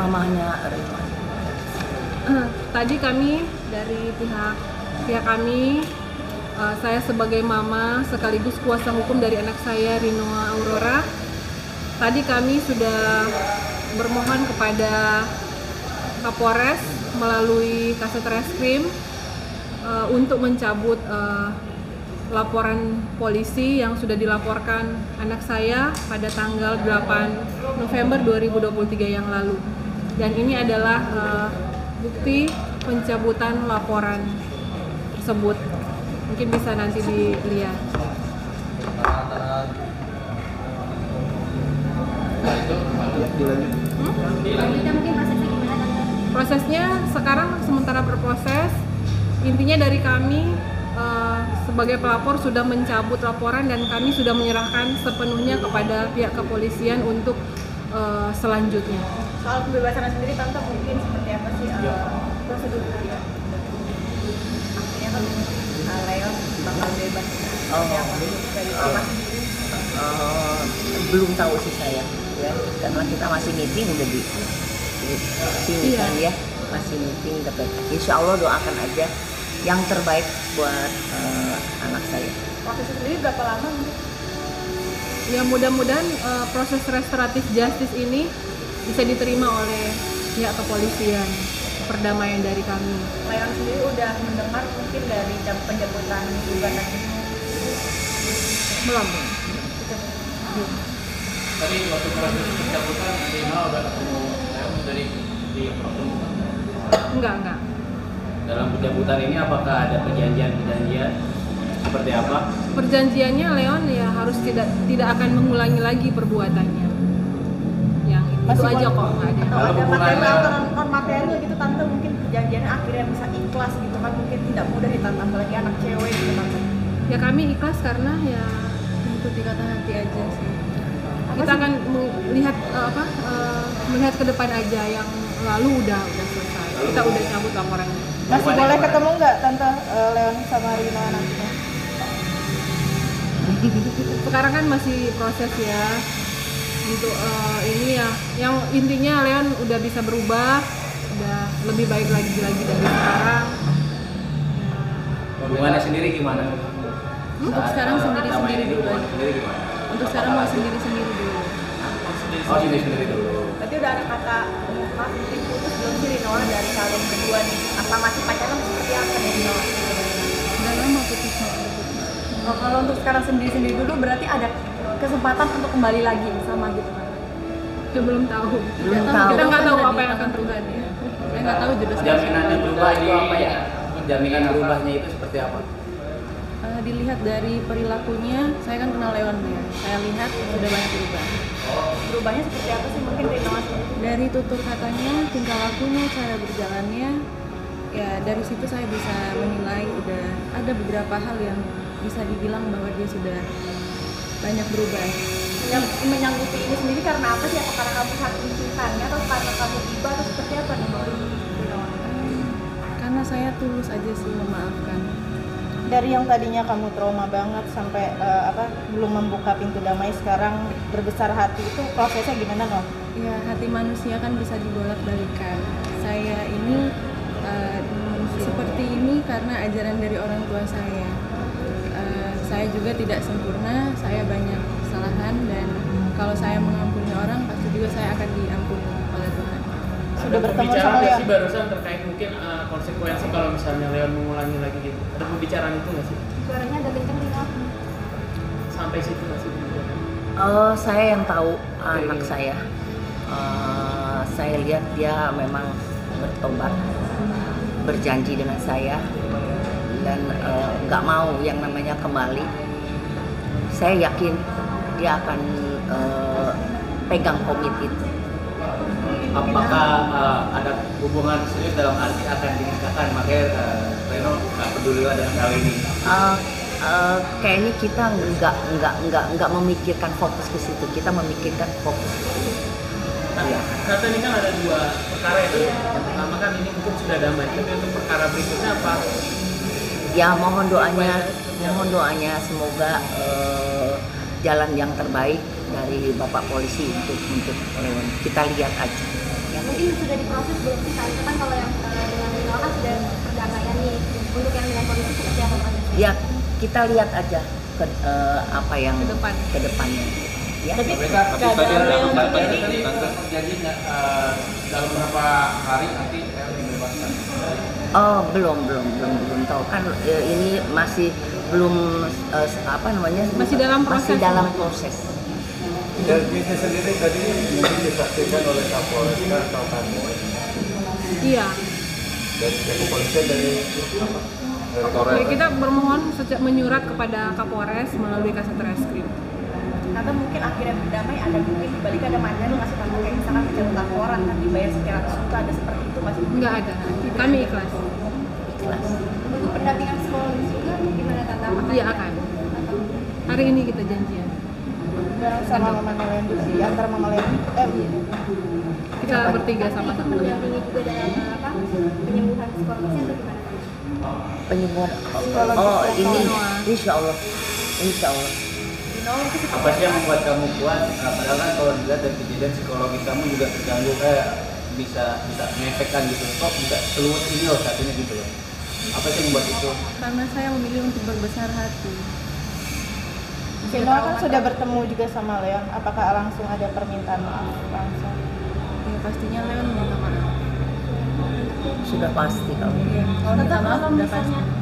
mamahnya Ridwan? Tadi kami dari pihak kami, saya sebagai mama sekaligus kuasa hukum dari anak saya Rinoa Aurora. Tadi kami sudah bermohon kepada Kapolres melalui Kasat Reskrim untuk mencabut laporan polisi yang sudah dilaporkan anak saya pada tanggal 8 November 2023 yang lalu. Dan ini adalah bukti pencabutan laporan tersebut. Mungkin bisa nanti dilihat. Prosesnya sekarang sementara berproses. Intinya dari kami sebagai pelapor sudah mencabut laporan dan kami sudah menyerahkan sepenuhnya kepada pihak kepolisian untuk selanjutnya. Soal kebebasan sendiri, Tante, mungkin seperti apa sih prosedurnya? Artinya kan Leon bakal bebas. Dari Mama sendiri? Belum tahu sih saya, ya, karena kita masih meeting udah di sini kan ya, masih meeting. Tapi insya Allah doakan aja yang terbaik buat anak saya. Prosesnya sendiri berapa lama? Ya mudah-mudahan proses restoratif justice ini bisa diterima oleh pihak kepolisian, perdamaian dari kami. Leon sendiri udah mendengar mungkin dari penjemputan gugatan ini? Belum. Tadi waktu proses pencabutan Rina udah ketemu Leon dari dipertemukan? Enggak. Dalam pencabutan ini apakah ada perjanjian seperti apa? Perjanjiannya Leon ya harus tidak akan mengulangi lagi perbuatannya. Yang itu aja kok, nggak ada. Atau ada material non material gitu, Tante, mungkin perjanjiannya akhirnya bisa ikhlas gitu kan, mungkin tidak mudah ya Tante, apalagi anak cewek gitu, Tante. Ya kami ikhlas karena ya mengikuti kata hati aja sih. Kita akan melihat melihat ke depan aja, yang lalu udah selesai. Kita udah cabut laporannya. Masih boleh ketemu nggak Tante Leon sama Rina nantinya? Sekarang kan masih proses ya. Untuk ini ya, yang intinya Leon udah bisa berubah, udah lebih baik lagi dari sekarang. Hubungannya sendiri gimana? Untuk sekarang sendiri-sendiri dulu aja. Gimana? Untuk sekarang mau sendiri-sendiri dulu. Oh, sendiri dulu. Berarti udah ada kata muka mungkin putus belum sih Rinoa dari kalian berdua nih? Apa masih pacaran seperti apa nih Rinoa? Udah lama putusnya. Oh, kalau untuk sekarang sendiri-sendiri dulu berarti ada kesempatan untuk kembali lagi sama gitu kan? Ya belum tahu. Kita nggak tahu apa yang akan terjadi. Saya nggak tahu jodoh saya. Jaminannya berubah itu apa ya? Jaminan berubahnya itu seperti apa? Dilihat dari perilakunya, saya kan kenal Leon ya. Saya lihat sudah banyak berubah. Berubahnya seperti apa sih mungkin Rinoa sendiri? Dari tutur katanya, tingkah lakunya, cara berjalannya, ya dari situ saya bisa menilai udah ada beberapa hal yang bisa dibilang bahwa dia sudah banyak berubah. Yang menyanggupi ini sendiri karena apa sih? Apa karena kamu saking cintanya atau karena kamu iba atau seperti apa nih Mbak Rinoa? Karena saya tulus aja sih memaafkan. Dari yang tadinya kamu trauma banget sampai belum membuka pintu damai, sekarang berbesar hati, itu prosesnya gimana dong? Ya hati manusia kan bisa dibolak-balikan. Saya ini seperti ini karena ajaran dari orang tua saya. Saya juga tidak sempurna, saya banyak kesalahan, dan kalau saya mengampuni orang pasti juga saya akan diampuni oleh Tuhan. Sudah bertemu sama pembicaraan Leon? sih barusan terkait mungkin konsekuensi kalau misalnya Leon mengulangi lagi gitu. Ada pembicaraan itu nggak sih? Suaranya agak kenceng Rinoa. Sampai situ nggak sih? Saya yang tahu anak saya. Saya lihat dia memang bertobat, berjanji dengan saya, dan nggak mau yang namanya kembali. Saya yakin dia akan pegang komit itu. Apakah ada hubungan serius dalam arti akan dinikahkan? Makanya Reno nggak peduli lah dengan hal ini. Kayaknya kita nggak memikirkan fokus ke situ. Kita memikirkan fokus ke situ. Nah, Ya. kata ini kan ada dua perkara itu. Yang pertama kan ini mungkin sudah damai, tapi untuk perkara berikutnya apa? Ya mohon doanya semoga jalan yang terbaik dari Bapak Polisi untuk Leon. Kita lihat aja. Ya. Mungkin sudah diproses belum sih? Saat itu kan kalau yang dengan Rino kan sudah perdamaian nih. Untuk yang dengan polisi seperti apa prosesnya? Ya, kita lihat aja apa yang ke depannya. Ya. Tapi Tapi tadi ada keadaan tadi terjadi nggak dalam beberapa hari nanti dibebaskan. Oh, belum tahu kan ini masih belum apa namanya? Masih dalam proses. Dan ini sendiri tadi mungkin disaksikan oleh Kapolres atau Kapolres. Iya. Dari kepolisian dari apa? Dari Kapolres. Jadi kita bermohon menyurat kepada Kapolres melalui Kasat Reskrim. Atau mungkin akhirnya berdamai ada mungkin dibalik ada mandan masih tamu kayak misalkan pencabut laporan kan dibayar sekian ratus juta, ada seperti itu masih Enggak ada. Kami ikhlas. Ikhlas. untuk pendampingan psikologis juga gimana Tante? Apakah Iya akan. Hari ini kita janjian. bareng sama Mama Nelen juga di antara Mama Nelen. Kita bertiga sama-sama. mendampingi juga dalam apa penyembuhan psikologisnya atau gimana? Penyembuhan. Psikologis Oh, ya, ini Noah. insya Allah. Apa sih yang membuat kamu kuat? Padahal kan kalau dilihat dari kejadian psikologi kamu juga terganggu kayak bisa ngefekkan gitu. Kok bisa keluar ini loh saat ini gitu loh. Apa sih yang membuat itu? Karena saya memilih untuk berbesar hati. Vino kan sudah bertemu juga sama Leon. Apakah langsung ada permintaan maaf langsung? Ya pastinya Leon minta maaf. Sudah pasti kalau. Iya. Kalau minta maaf udah pasti.